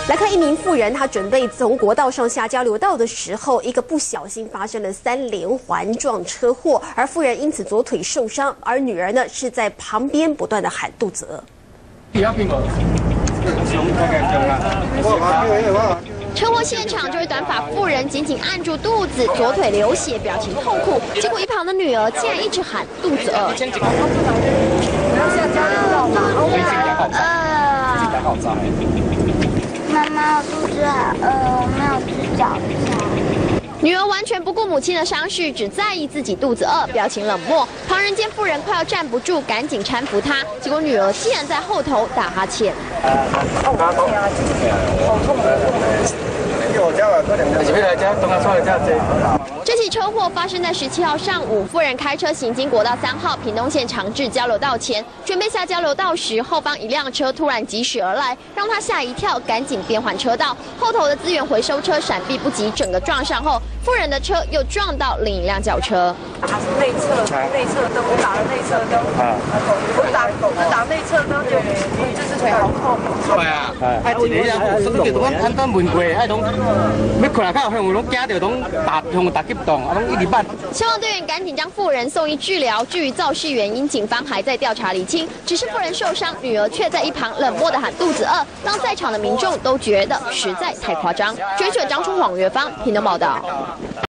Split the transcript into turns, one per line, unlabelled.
来看一名妇人，她准备从国道上下交流道的时候，一个不小心发生了3连环撞车祸，而妇人因此左腿受伤，而女儿呢是在旁边不断的喊肚子饿。车祸现场，这位短发妇人紧紧按住肚子，左腿流血，表情痛苦。结果一旁的女儿竟然一直喊肚子饿。
妈妈，我肚子好饿，我没有吃早餐。
女儿完全不顾母亲的伤势，只在意自己肚子饿，表情冷漠。旁人见妇人快要站不住，赶紧搀扶她，结果女儿竟然在后头打哈欠。这起车祸发生在17号上午，妇人开车行经国道3号屏东县长治交流道前，准备下交流道时，后方一辆车突然疾驶而来，让她吓一跳，赶紧变换车道。后头的资源回收车闪避不及，整个撞上后，妇人的车又撞到另一辆轿车。
它是内侧灯，我打了内侧灯，我打内侧灯就这只腿好痛。
对啊，一个人，所以就讲咱问过，拢要看下看，拢惊到拢打急动，拢一直慢。
消防队员赶紧将妇人送医治疗。至于肇事原因，警方还在调查厘清。只是妇人受伤，女儿却在一旁冷漠地喊肚子饿，让在场的民众都觉得实在太夸张。追者张春晃、岳芳，屏东报道。